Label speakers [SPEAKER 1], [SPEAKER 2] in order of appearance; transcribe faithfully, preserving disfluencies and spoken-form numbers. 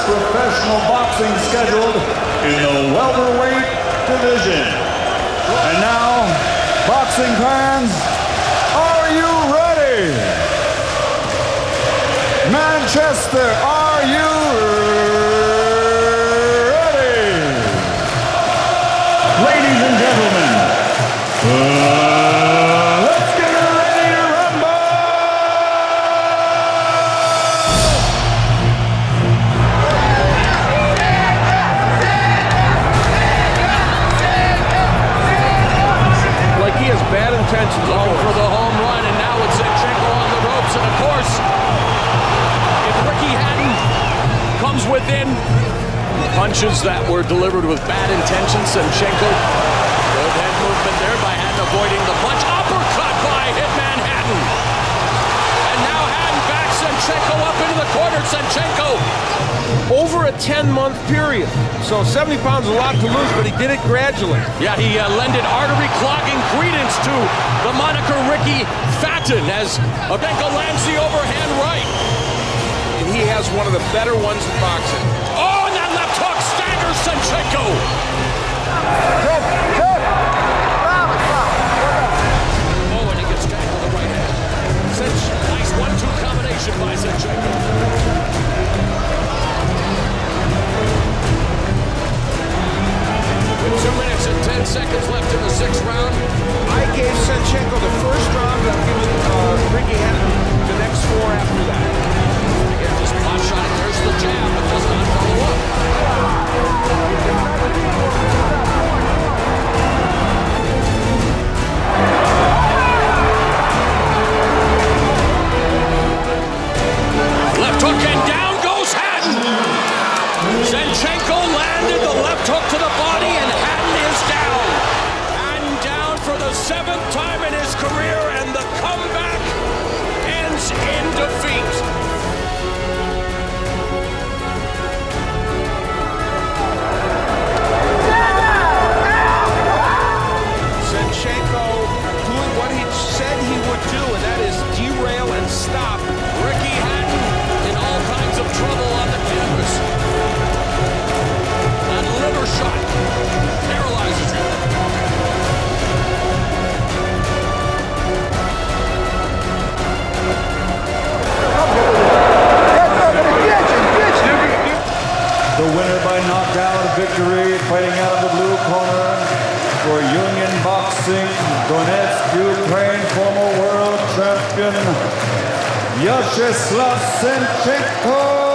[SPEAKER 1] professional boxing scheduled in the welterweight division. And now, boxing fans, are you ready? Manchester, are you ready? Ladies and gentlemen, uh, let's get ready to rumble!
[SPEAKER 2] Like he has bad intentions, looking for the home run, and now it's Zinchenko on the ropes, and of course, if Ricky Hatton comes within punches that were delivered with bad intentions, Zinchenko, good head movement there by Hatton avoiding the punch, uppercut by Hitman Hatton, and now Hatton backs Zinchenko up into the corner. Zinchenko
[SPEAKER 3] over a ten-month period. So seventy pounds is a lot to lose, but he did it gradually.
[SPEAKER 2] Yeah, he uh, lended artery-clogging credence to the moniker Ricky Fatten as Zinchenko lands the overhand right.
[SPEAKER 3] And he has one of the better ones in boxing.
[SPEAKER 2] Oh, and that left hook staggers Zinchenko. Oh, and he gets back with the right hand. Cinch, nice one two combination by Zinchenko. With two minutes and ten seconds left in the sixth round.
[SPEAKER 3] I gave Zinchenko the first round, and I'm giving uh, Ricky Hatton the next four after that.
[SPEAKER 2] Again, just pot shot. There's the jab, but does not follow up. Left hook and down goes Hatton. Zinchenko landed the left hook to the body, and Hatton is down. And down for the seventh time in his career, and the comeback ends in defeat.
[SPEAKER 3] Zinchenko doing what he said he would do, and that is derail and stop.
[SPEAKER 2] Ricky Hatton in all kinds of trouble on the canvas. That liver shot paralyzes him.
[SPEAKER 1] The winner by knockout victory, fighting out of the blue corner for Union Boxing, Donetsk, Ukraine, former world champion, Vyacheslav Zinchenko.